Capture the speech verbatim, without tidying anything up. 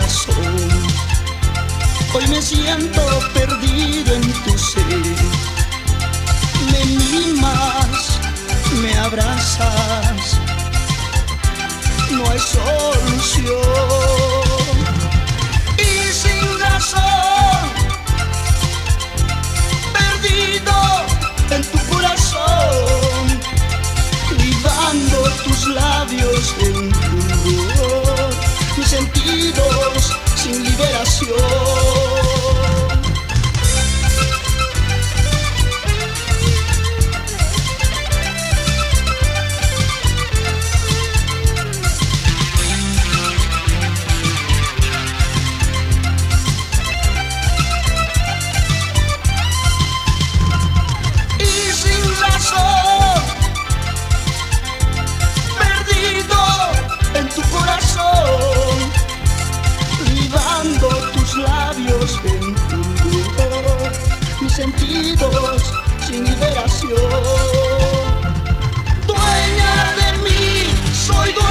corazón. Hoy me siento perdido en tu ser. Me mimas, me abrazas, no hay solución. Y sin razón, perdido en tu corazón, libando tus labios en fulgor, mis sentidos sin liberación. En fulgor, mis sentidos sin liberación. Dueña de mí, soy dueña.